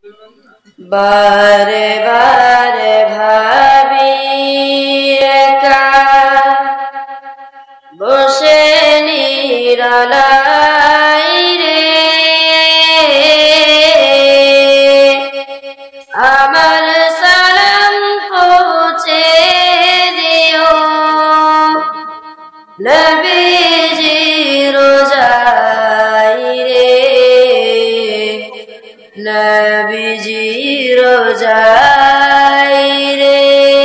বারে বারে ভাবি একা বসে নিরালাই রে, আমার সালাম পৌঁছে দিও নবীজি রোজাই রে, নবীজি রোজাই রে।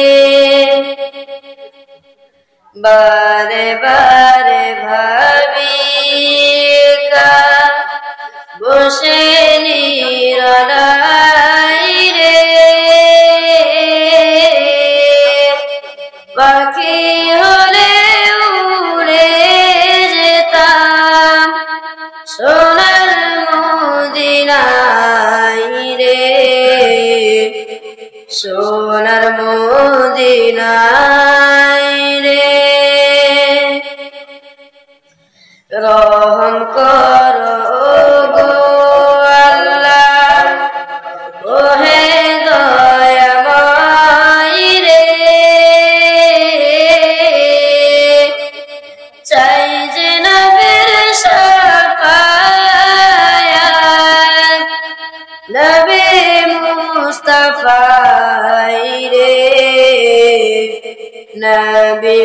বারে বারে ভাবি একা বসে নিরালাই রে, পাখি হলে উড়ে যেতাম সোনার মদিনায় রে, সোনার মদিনায় রে। রহম করো গো আল্লাহ, ওহে দয়াময় রে, চাই যে নবীর শাফায়াত, নবী মুস্তাফাই রে, নবী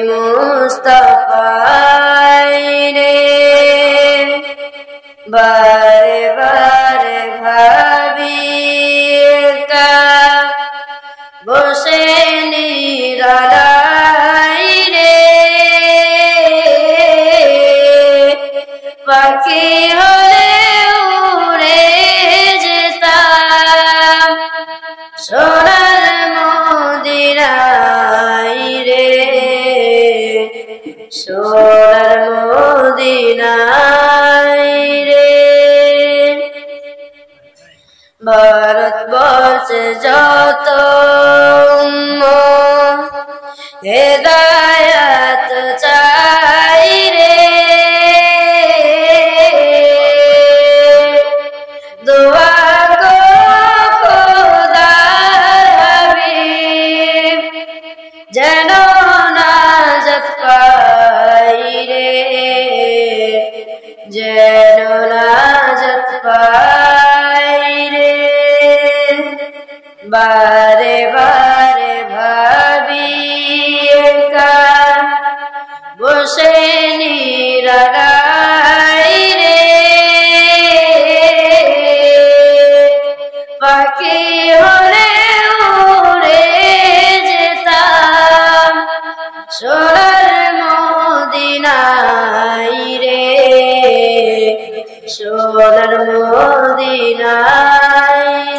মুস্তাফাই রে। বারে বারে ভাবি একা বসে নিরালাই রে, পাখি হলে উড়ে যেতাম সোনার মদিনায় রে, সোনার মদিনায় রে। ভারতবর্ষে যত হেদায়াত চাই রে, দোয়া করো খোদার হাবিব যেন নাজাত পাই রে, যেন নাজাত পাই রে। বারে বারে ভাবি একা বসে নিরালাই রে, পাখি হলে উড়ে যেতাম সোনার মদিনায় রে, সোনার মদিনায়